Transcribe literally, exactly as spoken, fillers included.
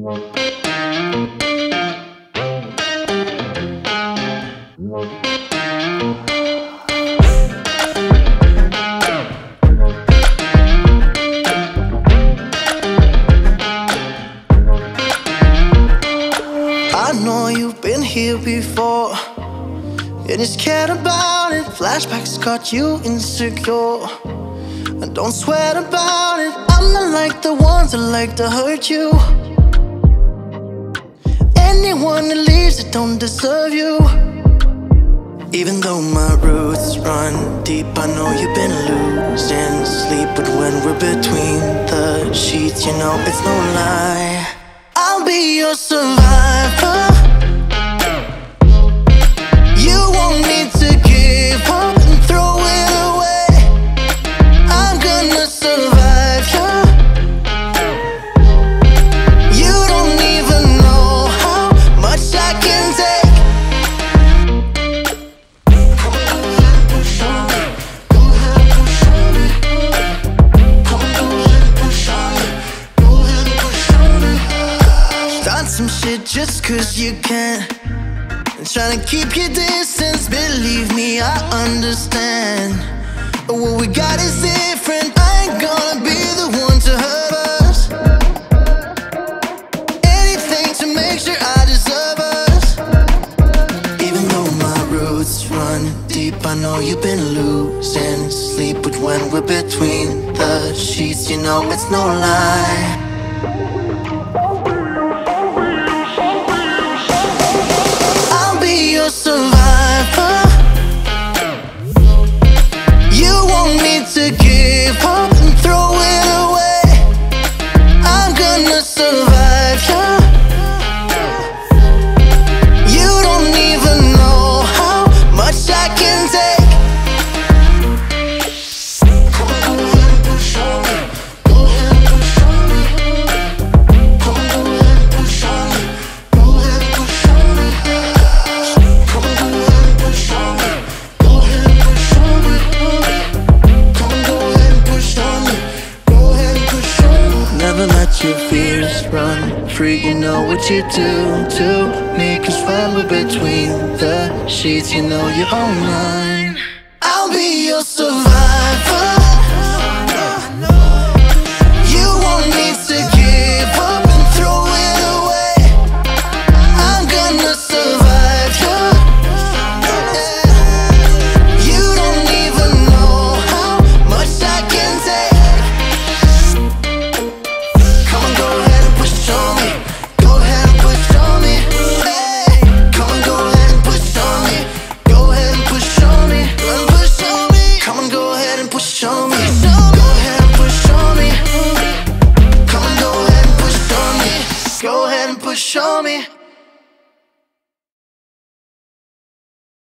I know you've been here before, and you're scared about it. Flashbacks got you insecure, and don't sweat about it. I'm not like the ones that like to hurt you. Anyone that leaves it don't deserve you. Even though my roots run deep, I know you've been losing sleep. But when we're between the sheets, you know it's no lie. I'll be your survivor. You won't need to give up and throw it away. I'm gonna survive you. You don't even know how much I can take. Come on, go ahead and push on me. Go ahead and push on me. Come on, go ahead and push on me. Go ahead and push on me. Start some shit just cause you can, and trying to keep your distance. Believe me, I understand, but what we got is different. I ain't gonna be the one to hurt us. Anything to make sure I deserve us. Even though my roots run deep, I know you've been losing sleep. But when we're between the sheets, you know it's no lie. Your survivor. You won't need to give up and throw it away. I'm gonna survive you. You don't even know how much I can take. Come on, go ahead and push on me. Go ahead and push on me. Come on, go ahead and push on me. Go ahead and push on me. Come on, go ahead and push on me. Go ahead and push on me. Come on, go ahead and push on me. Go ahead and push on me. Never let your fears run free. You know what you do to me. Cause when we're between the sheets, you know you're all mine. I'll be your survivor. You won't need to give up and throw it away. I'm gonna survive you. You don't even know how much I can take. Come on, go ahead and push on me. Go ahead and push on me. Hey, come on, go ahead and push on me. Go ahead and push on me. Run, push on me. Come on, go ahead and push on me. Go ahead and push on me. Come on, go ahead and push on me. Go ahead and push on me.